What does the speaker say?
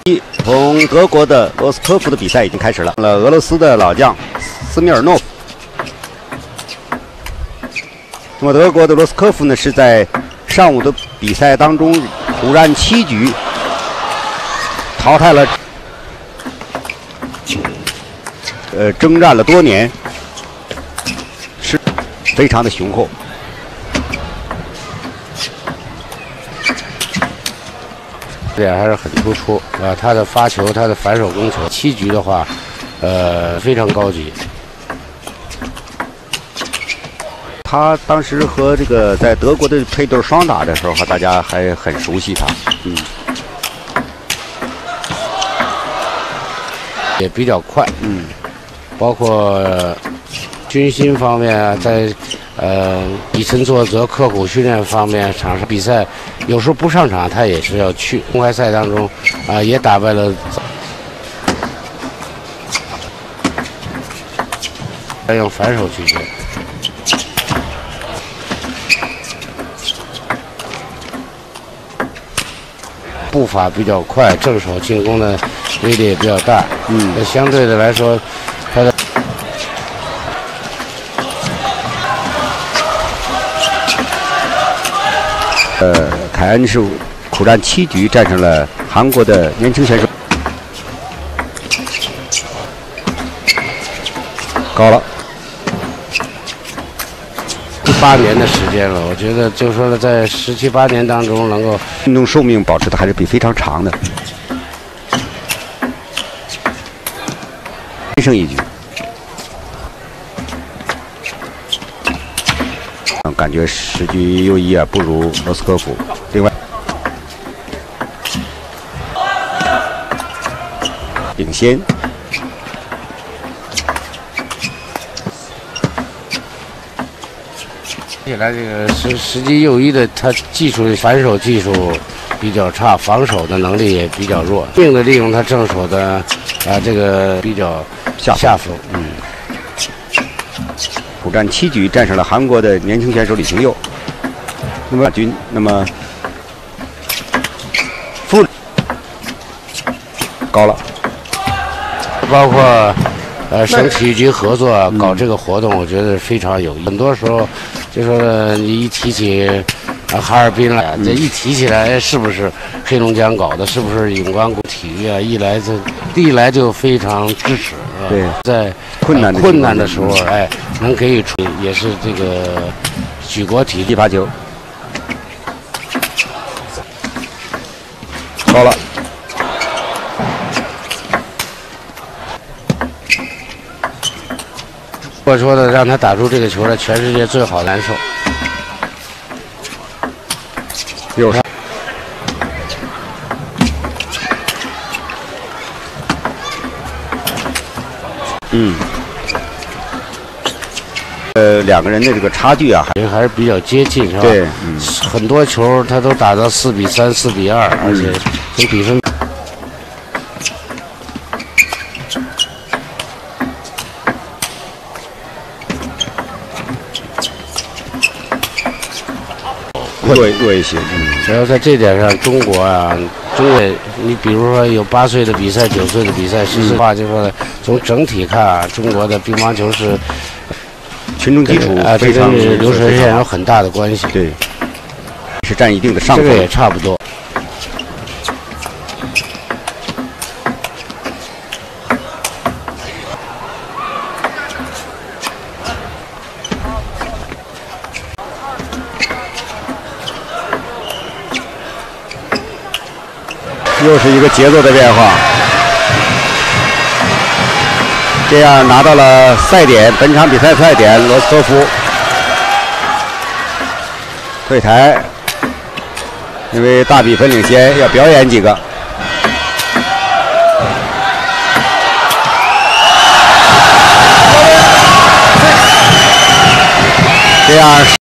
从德国的罗斯科夫的比赛已经开始了。俄罗斯的老将斯米尔诺夫。那么德国的罗斯科夫呢，是在上午的比赛当中苦战7局，淘汰了征战了多年，是非常的雄厚。 这点还是很突出啊！他的发球，他的反手攻球，7局的话，非常高级。 他当时和这个在德国的配对双打的时候，大家还很熟悉他， 也比较快，包括军心方面啊，在以身作则、刻苦训练方面，场上比赛有时候不上场，他也是要去。公开赛当中也打败了，要用反手拒绝。步伐比较快，正手进攻的威力也比较大。那相对的来说，他的。 凯恩是苦战7局，战胜了韩国的年轻选手，高了 8年的时间了。我觉得，就说了，在17、18年当中，能够运动寿命保持的还是非常长的，还剩1局。 感觉10局又1啊，不如罗斯科夫。另外，领先。 起来这个实际右一的，他技术反手技术比较差，防守的能力也比较弱，并的利用他正手的这个比较下风。 苦战7局，战胜了韩国的年轻选手李廷佑。那么军，那么副高了， 包括省体育局合作搞这个活动，我觉得非常有意义。很多时候就说你一提起哈尔滨来，这一提起来是不是黑龙江搞的？是不是永光体育啊？一来就非常支持。 对， 在困难的时候，能给予出也是这个举国体育第8球，高了。 我说的让他打出这个球来，全世界最好难受。 右上，两个人的这个差距啊， 还是比较接近，是吧？ 对， 很多球他都打到4比3、4比2，而且从比分。 弱一些， 然后在这点上，中国啊，你比如说有8岁的比赛、9岁的比赛，说实话，就说从整体看啊，中国的乒乓球是群众基础非常流水线有很大的关系。 对，是占一定的上风。 这个也差不多。 又是一个节奏的变化，这样拿到了赛点，本场比赛赛点。罗斯科夫退台，因为大比分领先，要表演几个。这样。